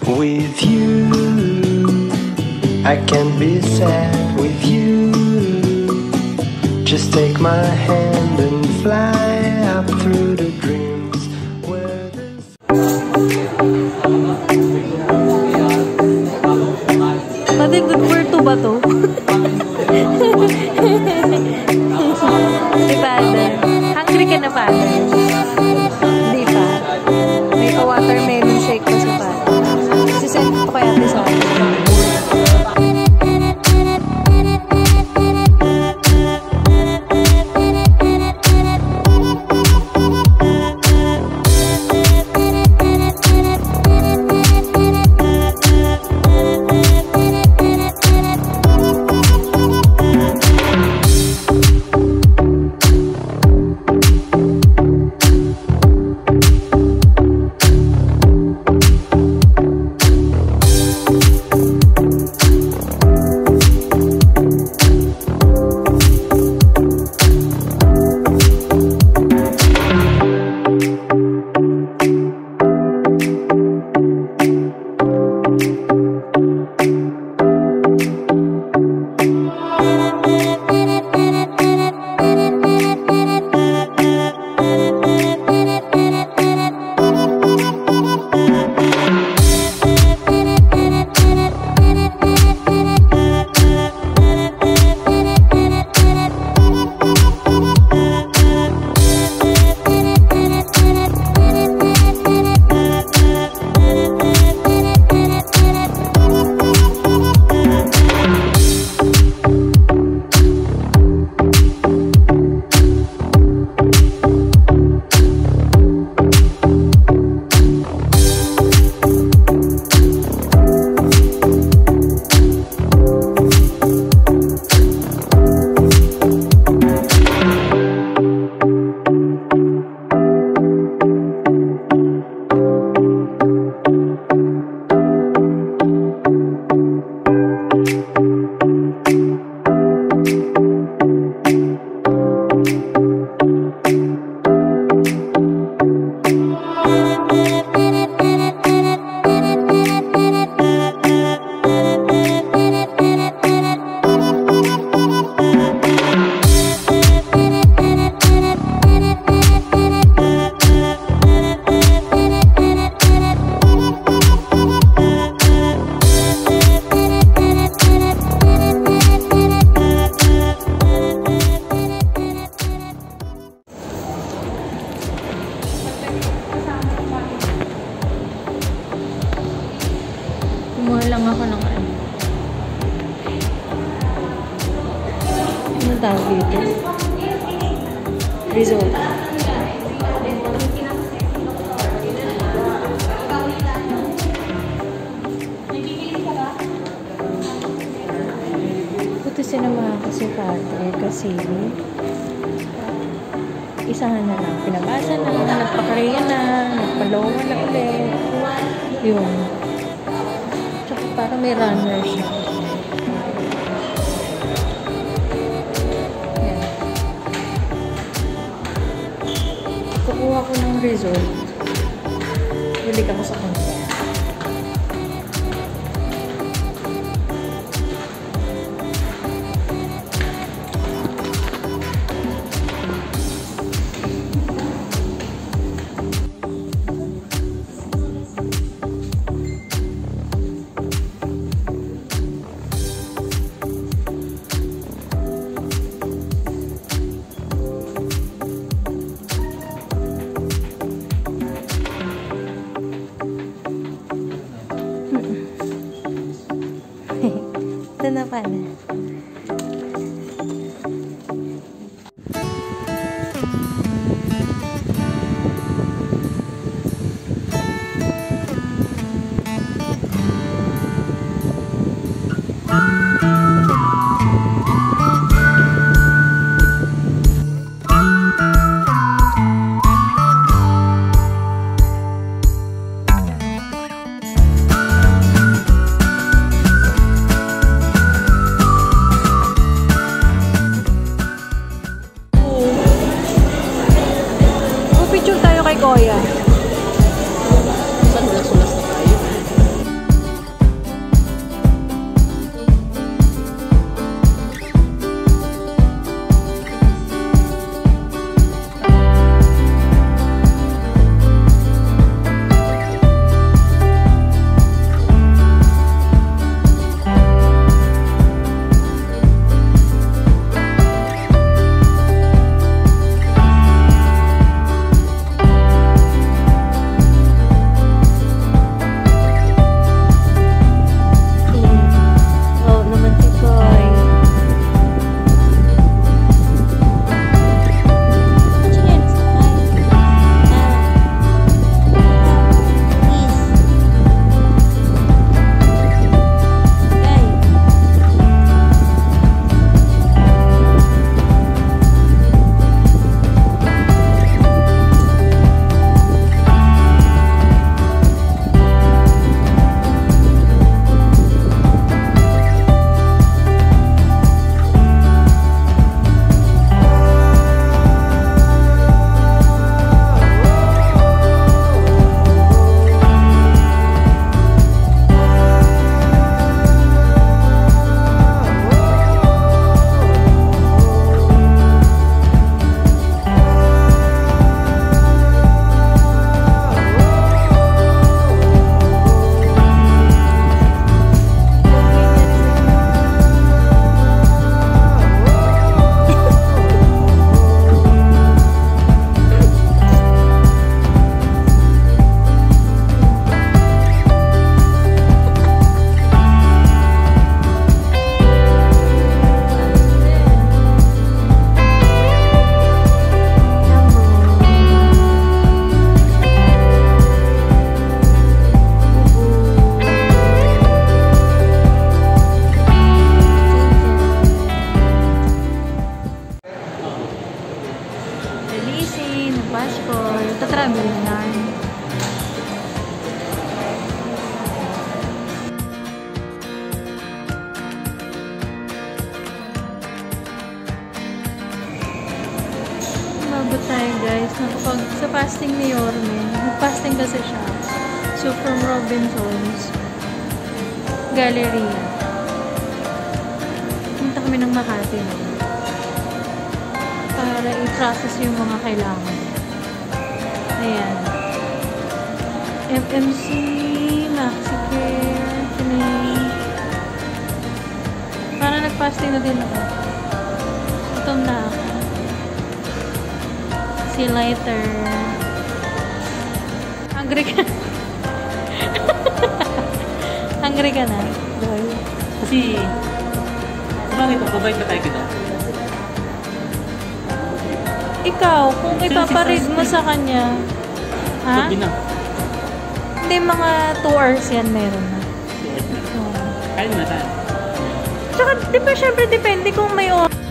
with you. I can't be sad with you. Just take my hand and fly up through the dreams where there's... Pati good for two ba to? Si Father. Hungry ka na, Father? Hindi pa. May pa-watermelon shake pa si Father. Sisend ko kaya ate sa akin. Kumuha lang ako ng ano. Ano tawag dito? Result. Buti sinamahan ko si Father kasi isahan na lang. Pinabasa na, nagpakareya na, nagpalawa na ulit. Yun. Parang may runner siya. Yan. Kukuha ko ng result. Balik ako sa kanila. Ito na pala. tayo guys. Pag sa fasting ni Yorme, nag-fasting kasi siya. So from Robinsons Galleria. Punta kami ng Makati no? Para i-process yung mga kailangan. Ayan. FMC, MaxiCare, para nag-fasting na din ako. Gutom na ako. See you later. Hungry ka? Hungry ka na? Boy. Kasi, bakit pagbabayad na tayo kita? Ikaw, kung ipaparead mo sa kanya, ha? Gabi na. Hindi, mga 2 hours yan meron na. Kaya na tayo. Tsaka, di ba, syempre, depende kung may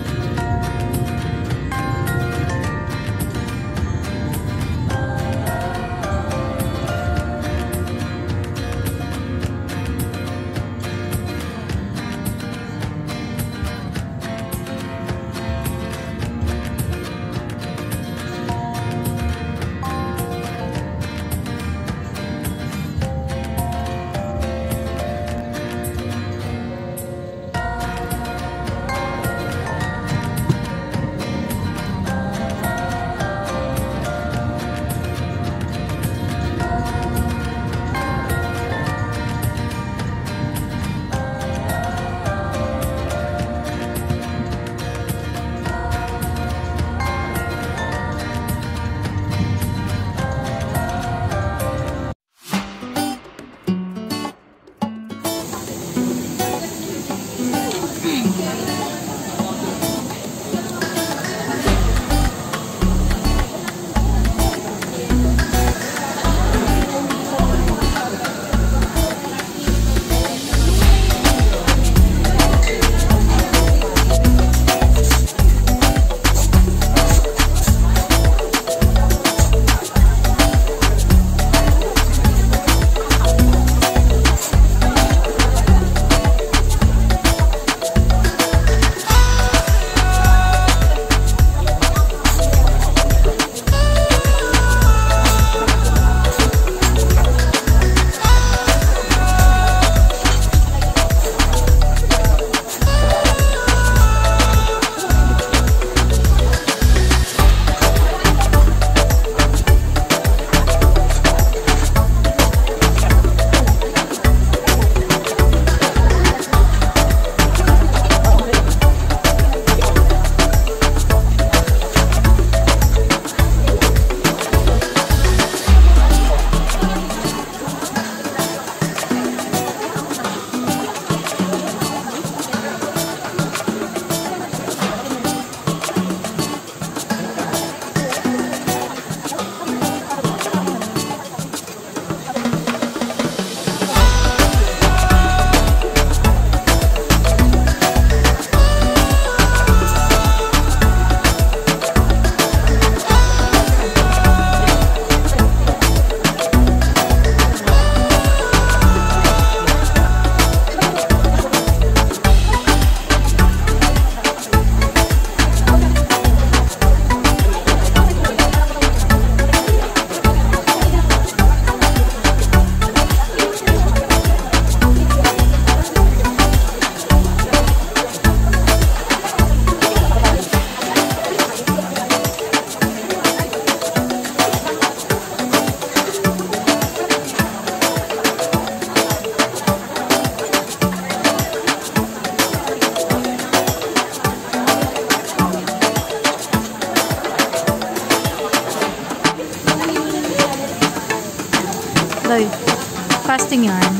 Tay, fasting yan.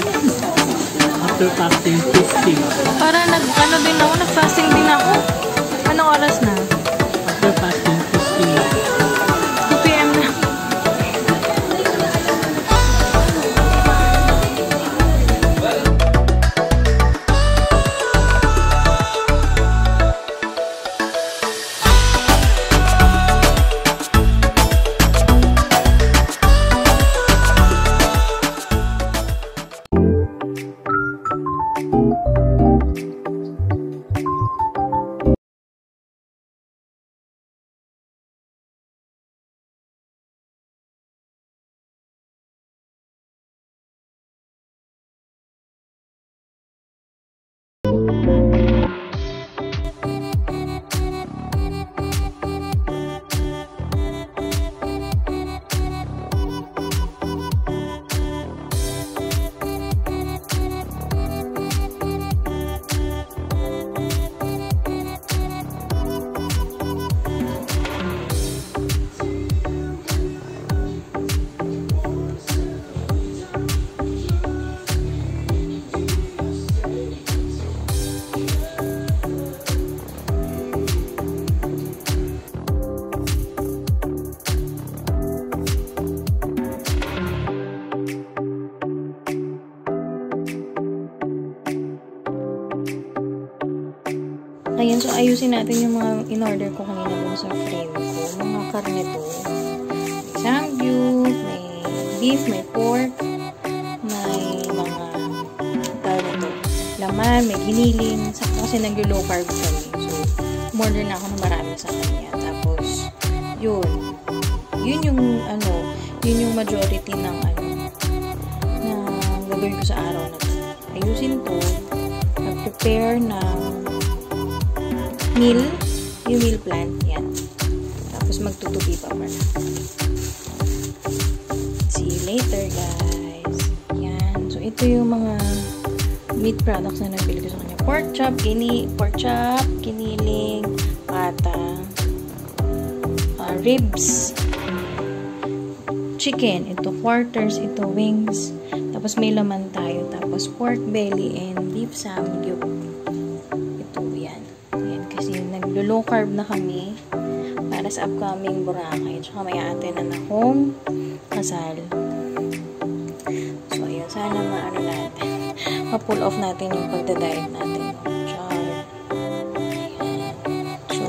after fasting, feasting. Para ano din ako, nag-fasting din ako. Anong oras na? After fasting, feasting. Ayan, so ayusin natin yung mga in-order ko kanina dun sa frame ko. Mga karne to. May samgyup, may beef, may pork, may mga tawag na to, laman, may giniling. Sakto kasi nag-low carb kami. So, umorder na ako ng marami sa kanya. Tapos, yun yung majority ng na gagawin ko sa araw na to. Ayusin to, mag-prepare ng yung meal plan, yan. Tapos magtutupi pa pala. See you later, guys. Yan. So, ito yung mga meat products na nabili ko sa kanya. Pork chop, kiniling, pata, ribs, chicken, ito quarters, ito wings, tapos may laman tayo, tapos pork belly and beef samgyup. Ito, yan. Yan, kasi naglo-low carb na kami para sa upcoming Boracay. Tsaka may aatenan akong kasal. So, ayun, sana maano natin. Ma-pull off natin yung pagda-diet natin. Char. Ayan. So,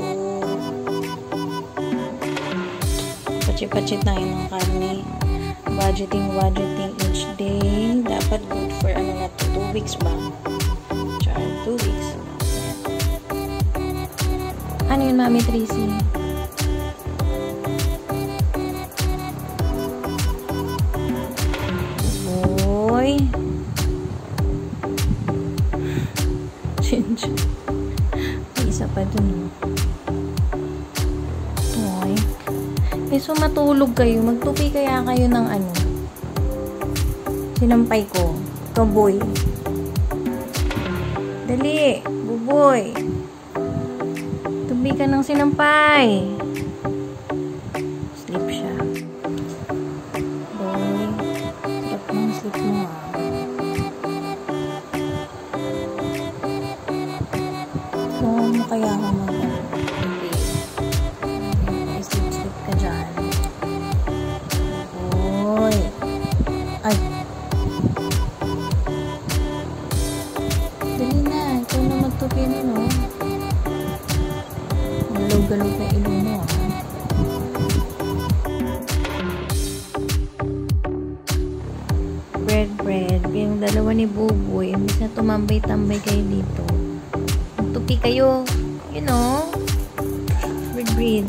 patsi-patsi tayo ng karne. Budgeting each day. Dapat good for 2 weeks ba? Char, 2 weeks. Ano yun, Mami Tracy? Boy. Change. May isa pa dun. Boy. So matulog kayo. Magtupi kaya kayo ng sinampay ko. Kaboy. Dali. Buboy. Tubi ka ng sinampay. Sleep siya. Boy. Sarap ng sleep mo mo kaya ako mag-tubi. Sleep ka dyan. Boy. Ay. Dali na. Ikaw na magtupi no? Galog-galog na ilo mo, Bread. Yung dalawa ni Buboy. Imbis na tumambay-tambay kayo dito. Magtupi kayo. You know? Bread.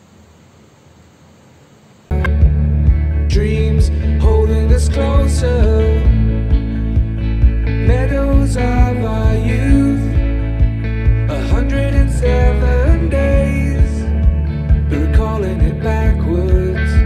Dreams holding us closer.